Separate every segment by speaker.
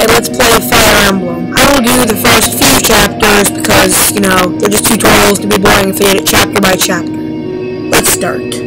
Speaker 1: Let's Play Fire Emblem. I will do the first few chapters because, you know, they're just tutorials to be boring if you hit it chapter by chapter. Let's start.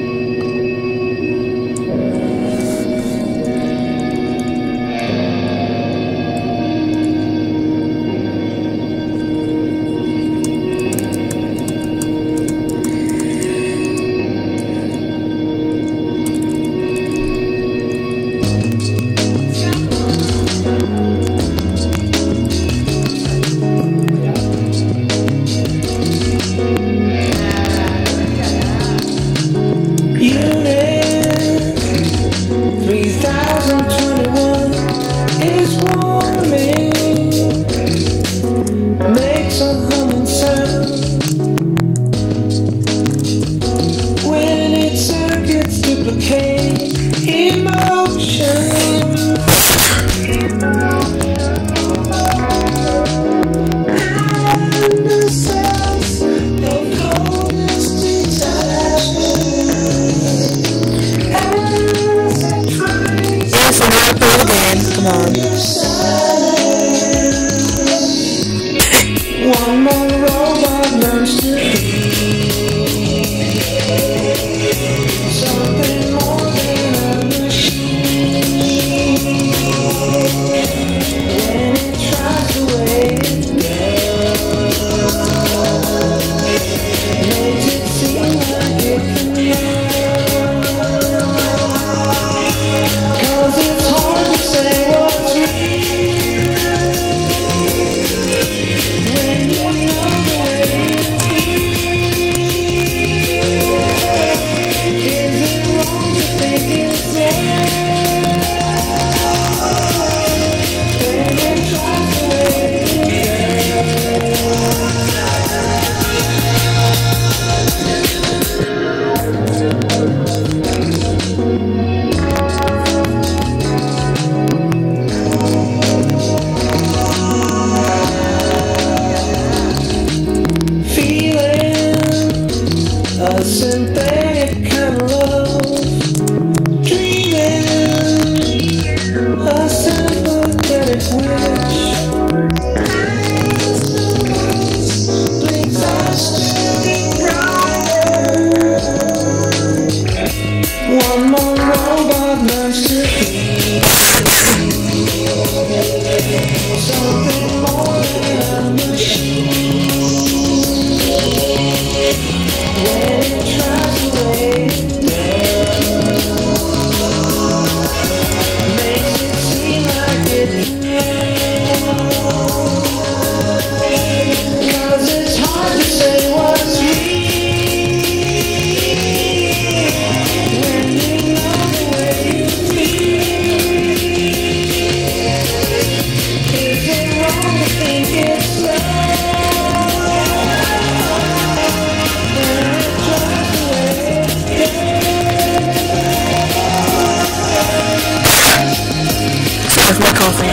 Speaker 2: One more robot learns to be something more than a machine. When it tries to wait, makes it seem like it can run. 'Cause it's hard to say what's real. A synthetic kind of love, dreaming a sympathetic wish. Blinks are standing brighter. One more robot learns to be something more than a machine. When it tries to wait, makes it seem like it can. 'Cause it's hard to say what's real when you know the way you feel. Is it wrong to think it's love?
Speaker 1: My coffee.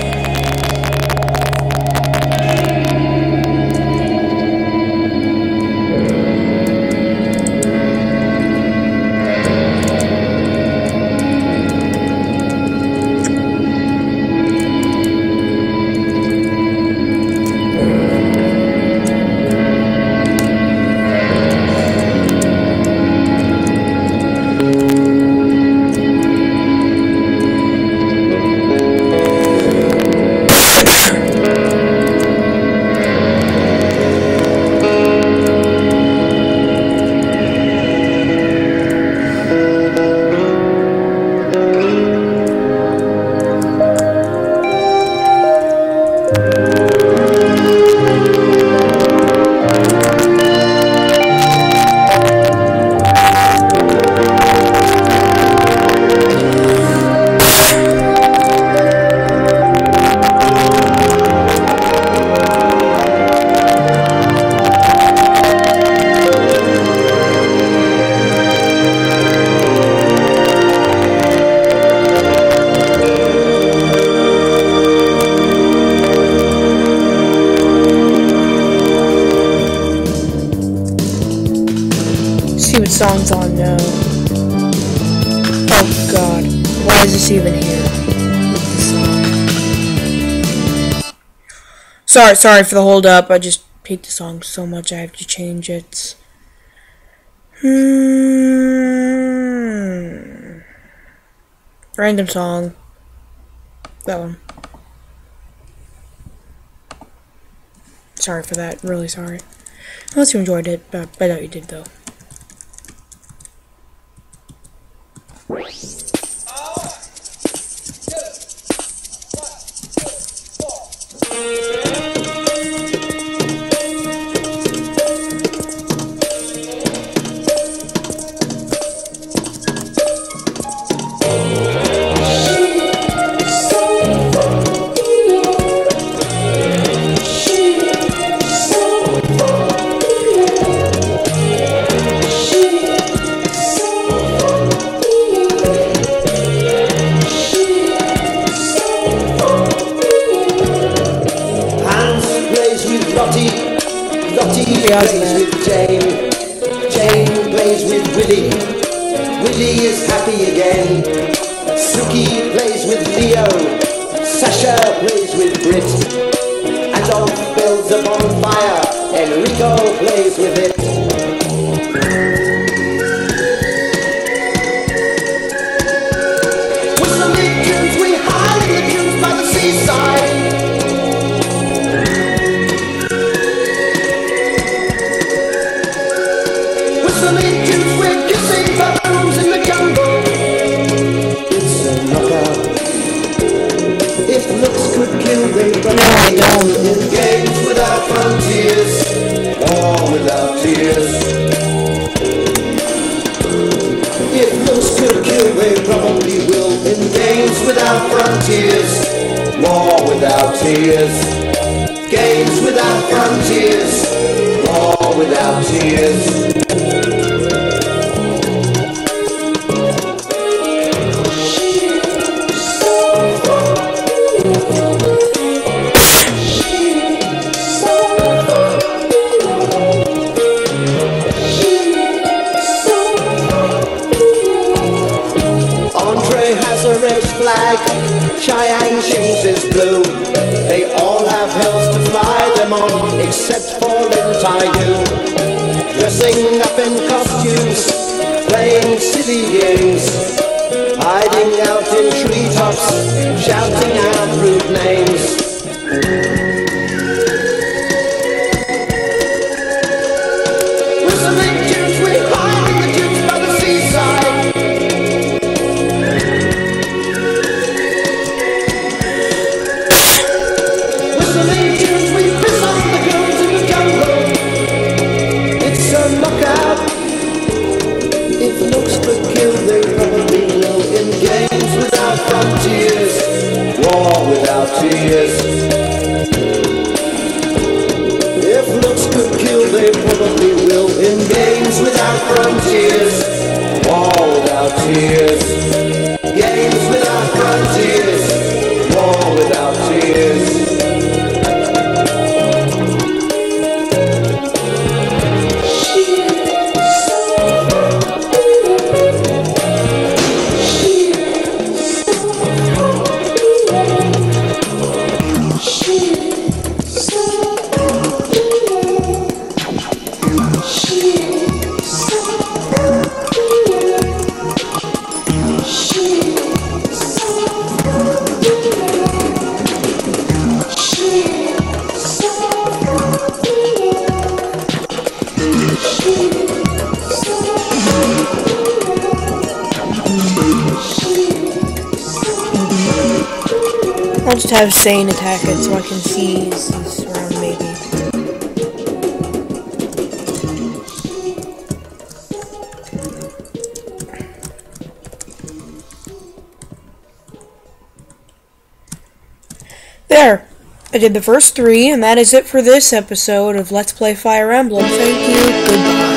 Speaker 1: See what song's on now. Oh god, why is this even here? What's the song? Sorry for the hold up. I just hate the song so much I have to change it. Random song. That one. Sorry for that. Really sorry. Unless you enjoyed it, but I doubt you did though.
Speaker 2: Lottie plays with Jane, Jane plays with Willie, Willie is happy again. Suki plays with Leo, Sasha plays with Brit, Adolf builds a bonfire, Enrico plays with it. With the mid-tunes we hide in the tunes by the seaside. We're kissing baboons in the jungle. It's a knockout. If looks could kill, they run in games without frontiers, war without tears. If looks could kill, they probably will. In games without frontiers, war without tears. Games without frontiers, war without tears. Cheyenne shoes is blue. They all have hills to fly them on, except for Lin Taiyu. Dressing up in costumes, playing silly games, hiding out in treetops, shouting out rude names. With the big tunes we hide in the tunes by the seaside. Tears. If looks could kill, they probably will. In games without frontiers, war without tears. Games without frontiers, war without tears.
Speaker 1: I'll just have Sane attack it so I can see he's around maybe. There! I did the first 3, and that is it for this episode of Let's Play Fire Emblem. Thank you, goodbye.